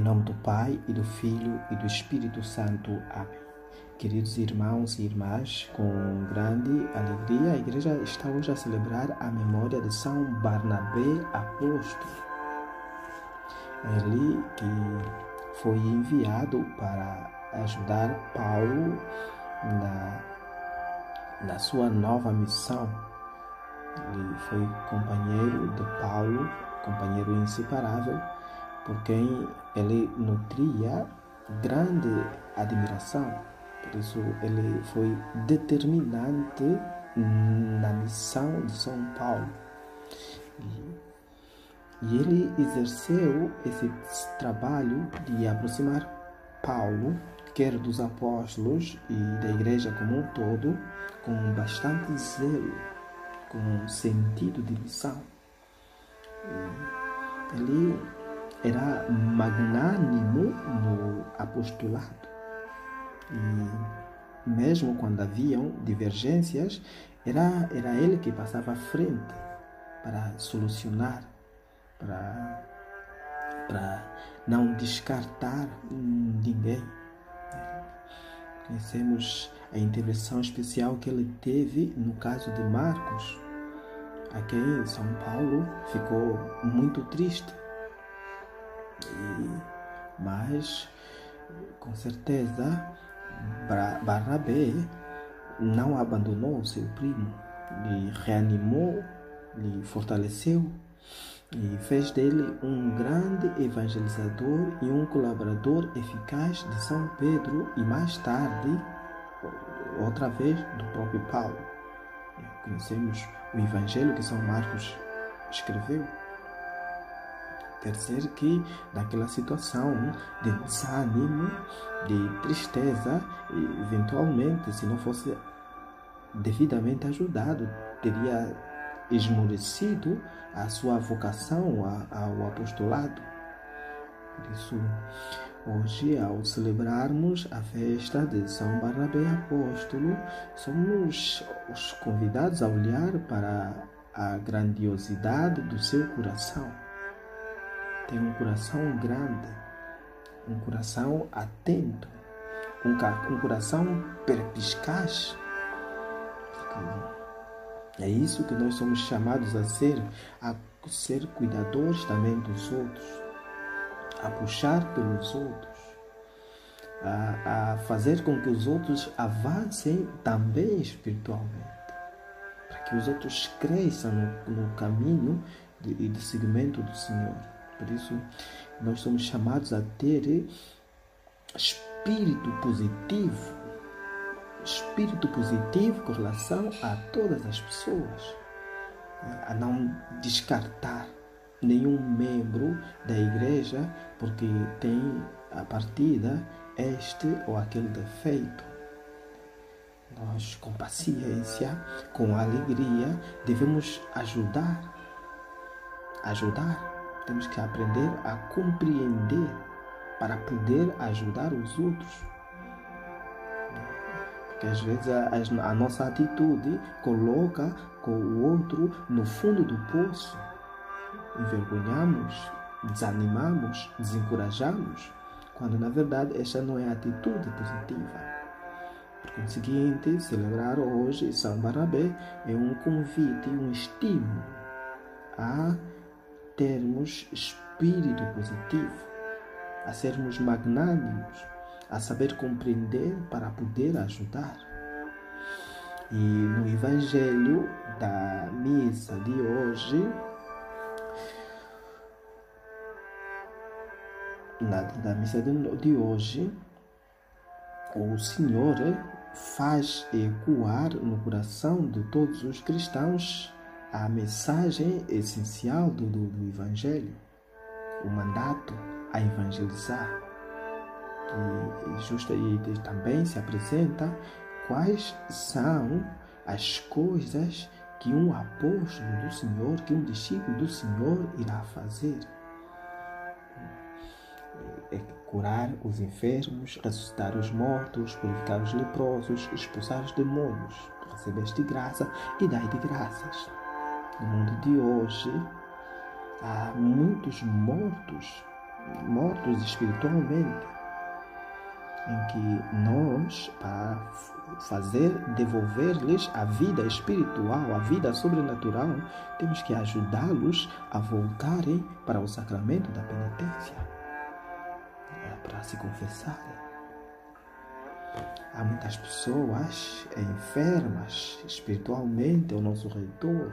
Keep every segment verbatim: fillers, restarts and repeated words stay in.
nome do Pai, e do Filho, e do Espírito Santo. Amém. Queridos irmãos e irmãs, com grande alegria, a Igreja está hoje a celebrar a memória de São Barnabé Apóstolo. Ele que foi enviado para ajudar Paulo na, na sua nova missão. Ele foi companheiro de Paulo, companheiro inseparável, por quem ele nutria grande admiração. Por isso ele foi determinante na missão de São Paulo. E, e ele exerceu esse trabalho de aproximar Paulo, quer dos apóstolos e da igreja como um todo, com bastante zelo, com sentido de missão. E ele era magnânimo no apostolado. E mesmo quando haviam divergências, era, era ele que passava à frente para solucionar, para, para não descartar ninguém. Conhecemos a intervenção especial que ele teve no caso de Marcos, a quem São Paulo ficou muito triste. E, mas, com certeza, Barnabé não abandonou seu primo, lhe reanimou, lhe fortaleceu e fez dele um grande evangelizador e um colaborador eficaz de São Pedro e mais tarde, outra vez, do próprio Paulo. Conhecemos o evangelho que São Marcos escreveu. Quer dizer que naquela situação de desânimo, de tristeza, eventualmente, se não fosse devidamente ajudado, teria esmorecido a sua vocação ao apostolado. Por isso, hoje, ao celebrarmos a festa de São Barnabé Apóstolo, somos os convidados a olhar para a grandiosidade do seu coração. Tem um coração grande, um coração atento, um, um coração perspicaz. É isso que nós somos chamados a ser, a ser cuidadores também dos outros, a puxar pelos outros, a, a fazer com que os outros avancem também espiritualmente, para que os outros cresçam no, no caminho de, de seguimento do Senhor. Por isso, nós somos chamados a ter espírito positivo, espírito positivo com relação a todas as pessoas, a não descartar nenhum membro da igreja porque tem a partida este ou aquele defeito. Nós, com paciência, com alegria, devemos ajudar, ajudar. Temos que aprender a compreender para poder ajudar os outros. Porque às vezes a, a nossa atitude coloca com o outro no fundo do poço. Envergonhamos, desanimamos, desencorajamos, quando na verdade esta não é a atitude positiva. Por conseguinte, celebrar hoje São Barnabé é um convite, um estímulo a termos espírito positivo, a sermos magnânimos, a saber compreender para poder ajudar. E no Evangelho da missa de hoje, na da missa de, de hoje, o Senhor faz ecoar no coração de todos os cristãos a mensagem essencial do, do, do Evangelho, o mandato a evangelizar. E, e, justa, e também se apresenta quais são as coisas que um apóstolo do Senhor, que um discípulo do Senhor irá fazer. É curar os enfermos, ressuscitar os mortos, purificar os leprosos, expulsar os demônios. Recebeste graça e dai de graças. No mundo de hoje, há muitos mortos mortos espiritualmente, em que nós, para fazer, devolver-lhes a vida espiritual, a vida sobrenatural, temos que ajudá-los a voltarem para o sacramento da penitência, para se confessarem. Há muitas pessoas enfermas espiritualmente ao nosso redor,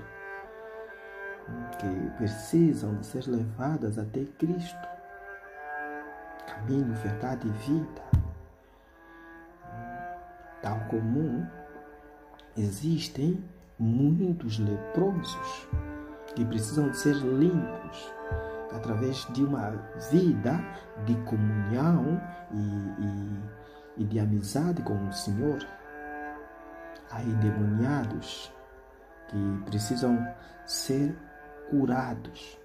que precisam de ser levadas até Cristo, caminho, verdade e vida. Tal como existem muitos leprosos que precisam de ser limpos através de uma vida de comunhão e, e, e de amizade com o Senhor. Há endemoniados que precisam ser curados.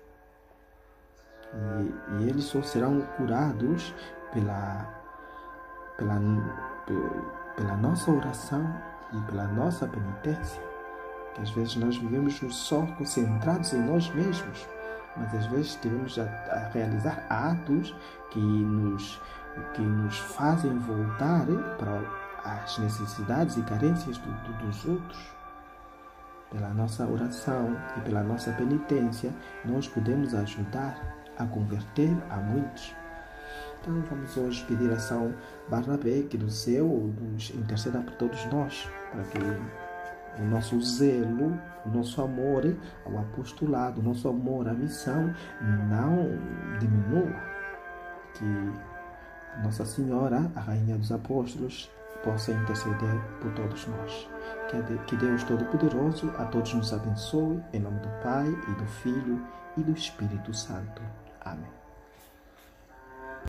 E, e eles só serão curados pela, pela, pela nossa oração e pela nossa penitência. Que às vezes nós vivemos só concentrados em nós mesmos, mas às vezes devemos a, a realizar atos que nos, que nos fazem voltar para as necessidades e carências do, do, dos outros. Pela nossa oração e pela nossa penitência, nós podemos ajudar a converter a muitos. Então vamos hoje pedir a São Barnabé que do céu nos interceda por todos nós, para que o nosso zelo, o nosso amor ao apostolado, o nosso amor à missão não diminua. Que Nossa Senhora, a Rainha dos Apóstolos, possa interceder por todos nós. Que Deus Todo-Poderoso a todos nos abençoe, em nome do Pai, e do Filho, e do Espírito Santo. Amém.